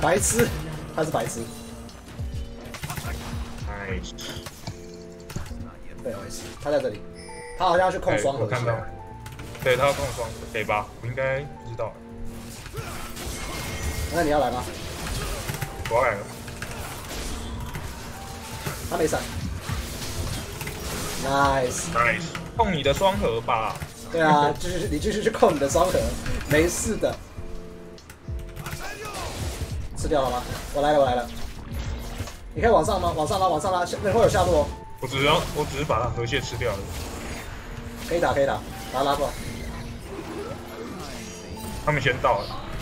白痴，他是白痴。 nice。 对，我也是，他在这里，他好像要去控双核。 我看到。对，他要控双核，对吧？我应该不知道。 那你要来吗？ 我要来了。 他没闪。nice。 控你的双核吧。 对啊，你继续去控你的双核，没事的。吃掉了吗？我来了。你可以往上吗？往上拉，那会有下路哦。 我只是把它河蟹吃掉了。 可以打，把它拉过来。 他们先到了。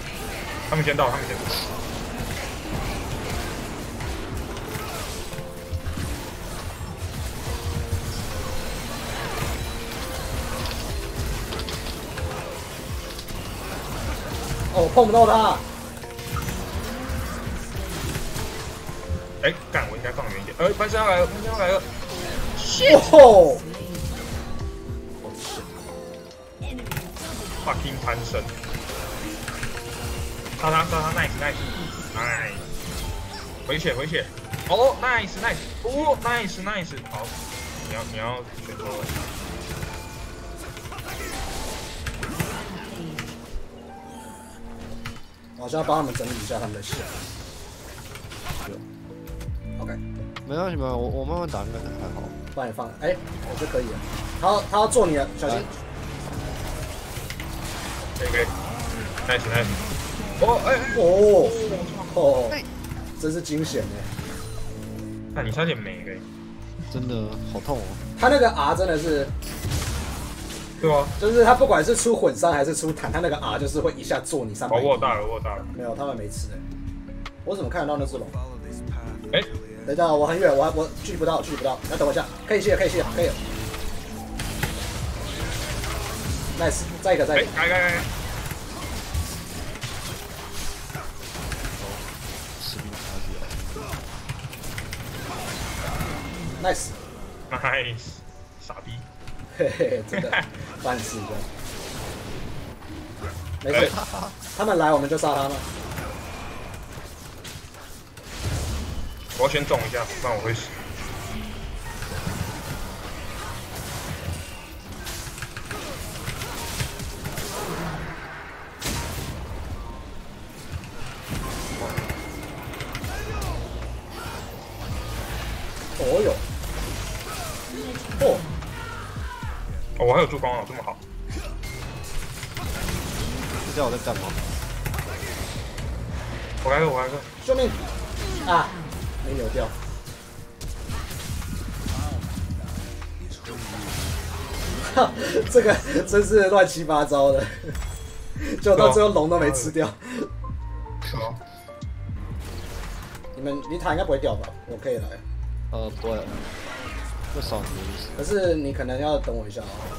哦，我碰不到他。 哎，干！我应该放远一点。潘森要来了。 哦 ！fucking 潘森。杀他 ！nice。回血。哦 ，nice。哦 ，nice。好，你要选择。 我好像要帮他们整理一下他们的血。OK， 没关系，我慢慢打应该还好。 帮你放，我就可以了。他要做你了，小心。 可以。nice。 哦，真是惊险哎！ 那你差点没了。 真的好痛哦。 他那个 R 真的是。 对啊， 就是他不管是出混伤还是出坦，他那个 R 就是会一下做你300。 我有大了。 没有，他们没吃我怎么看得到那只龙？等一下，我很远，我距不到，要等我一下，可以卸了。nice， 再一个。 该。 nice， 傻逼。 嘿嘿，真的，办事的。没事，他们来我们就杀他们。 我要先中一下，不然我会死。 哦哟！ 我还有助攻啊，这么好。 不知道我在干嘛。 我来个。 救命！啊，没扭掉。哈，这个真是乱七八糟的，就到最后龙都没吃掉。你塔应该不会掉吧？我可以来。 不会，会少你的意思。 可是你可能要等我一下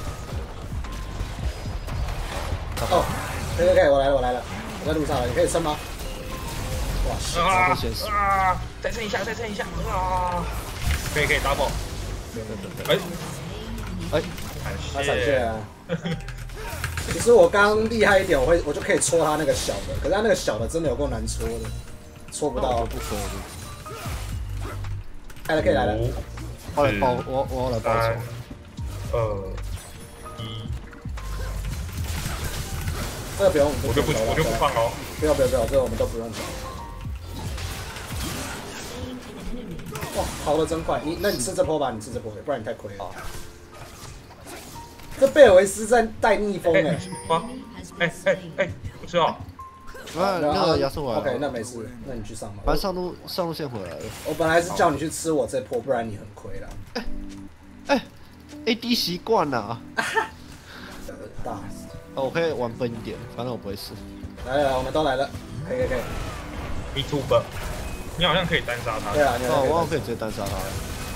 哦。可以，我来了，我在路上了，你可以撑吗？哇塞！ 再撑一下啊！可以 double。 他闪现啊！其实我刚厉害一点，我就可以戳他那个小的，可是他那个小的真的有够难戳的，戳不到。 不戳可以来了。 我要来报仇。 2、1。 这个不用， 我就不放哦。 不要，这个我们都不用走。哇，跑得真快！那你吃这波吧，不然你太亏了。这贝尔维斯在带逆风不知道。 那个亚瑟我 OK， 那没事，那你去上吧。 反正上路线回来了。 我本来是叫你去吃我这波，不然你很亏了。 AD 习惯了。 大。 我可以玩笨一点，反正我不会死。 来，我们都来了，可以。 Me too， 你好像可以单杀他。 对啊， 我好像可以直接单杀他。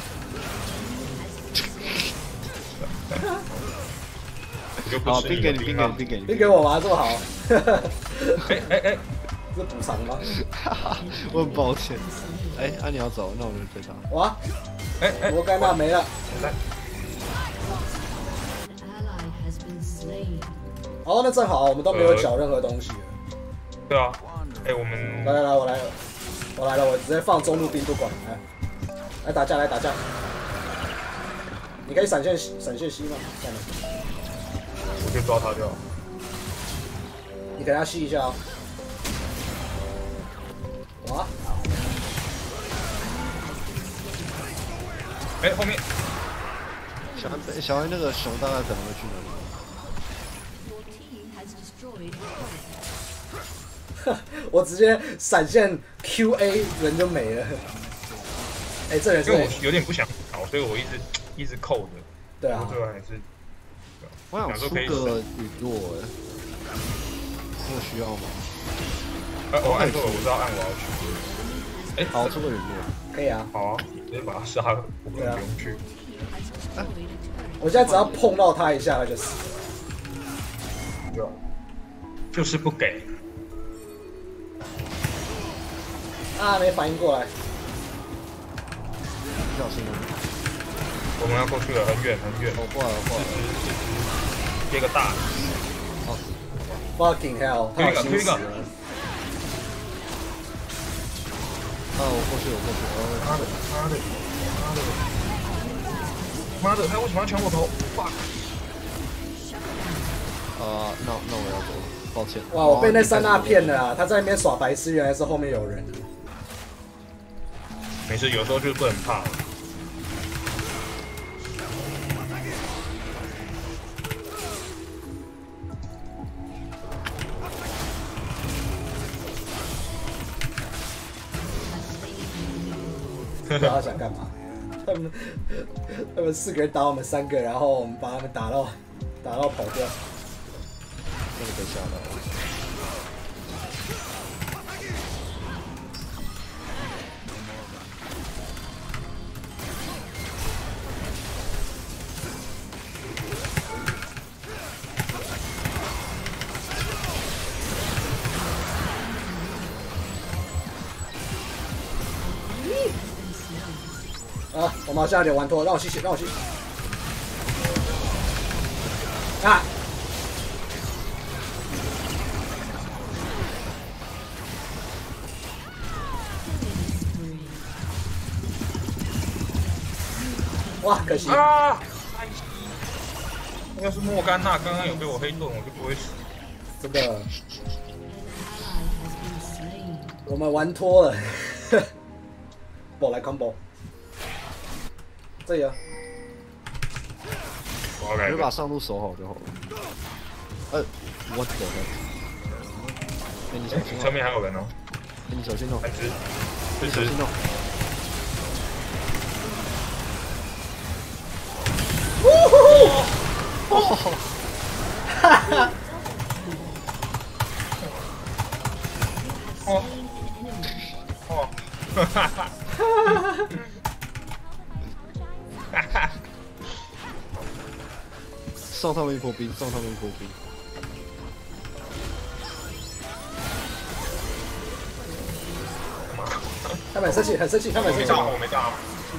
好，兵给我吗？这么好。是补偿吗？ 我很抱歉。你要走，那我就追他。 哇！摩甘娜没了。哦，那正好，我们都没有缴任何东西。 对啊。 哎，我们来，我来了，我直接放中路兵不管，来打架，来打架。你可以闪现吸吗？算了， 我去抓他就好。 你给他吸一下哦。哇！ 哎，后面小安那个熊大概可能会去哪里？ 我直接闪现 QA 人就没了。哎，这人因为我有点不想跑，所以我一直扣着。 对啊， 最后还是。 我想出个陨落哎，这个需要吗？ 我按错了，我知道按我要去。哎， 好，出个陨落。 可以啊。 好啊，直接把他杀了，我根本不用去。 我现在只要碰到他一下，他就死了。 就是不给。 啊，没反应过来。 小心啊！ 我们要过去了，很远。 哦，过来了。 接个大。 好 ，fucking hell， 他好心死了。 我过去。 妈的，他为什么要抢我头 ？fuck！ 那我要走了，抱歉。 哇，我被那三大骗了啊！他在那边耍白痴，原来是后面有人。 没事，有时候就是不能怕。 不知道他想干嘛？他们4个人打我们3个，然后我们把他们打到跑掉。 真的被吓到了。 啊，我们好像有点玩脱，让我吸血。啊！哇，可惜啊！要是莫甘娜刚刚有被我黑盾，我就不会死。 真的，我们玩脱了。我来 combo。这里啊， 我就把上路守好就好了。我走了。你小心哦。 侧面还有人哦。 你小心哦。 你小心哦。 哈哈。 哈哈哈！ 送他们一波兵。 他们很生气，他们很生气。 我没到。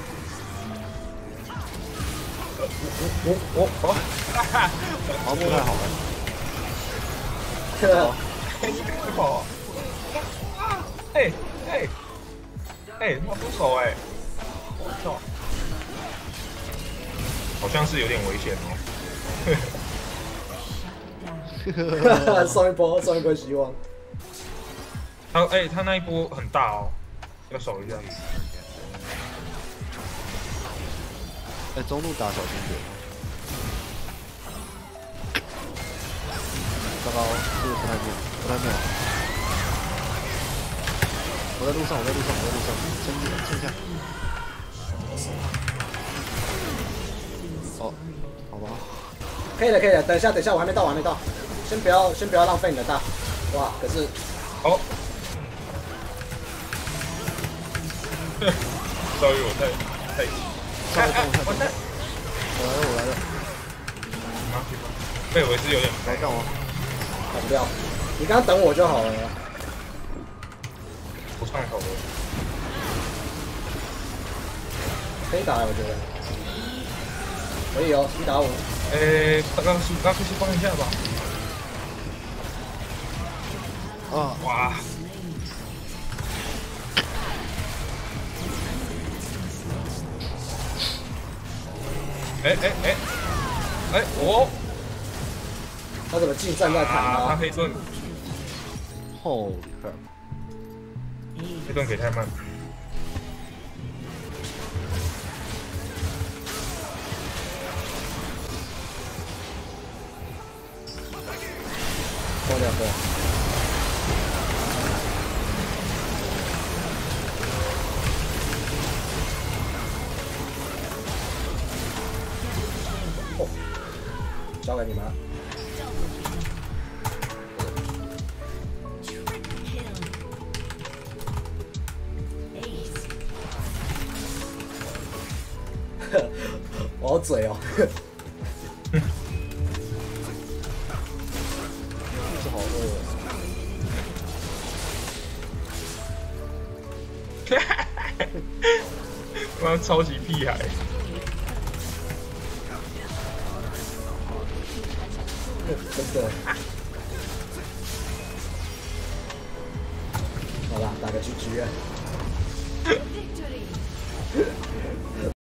好，不太好了。 好。他出手我操！好像是有点危险哦。送一波希望。 他那一波很大哦，要守一下。 中路打小心点。糟糕，这个不太妙。我在路上，撑一下。哦，好吧。 可以了，等一下，我还没到。先不要浪费你的大。哇，可是。 哦。sorry， 我太急。 我来了。 贝维斯有点来干我。 跑不掉，你刚刚等我就好了。 不上头了。 可以打，我觉得。可以哦，你打我。 让克西帮一下吧。 哇！ 我他怎么近战在弹他啊？ 黑盾， Holy crap！ 黑盾给太慢。 过2个。哦，交给你们了。我好嘴哦。 这好饿哦。 妈超级屁孩。 真的。好啦，打个 GG 啊。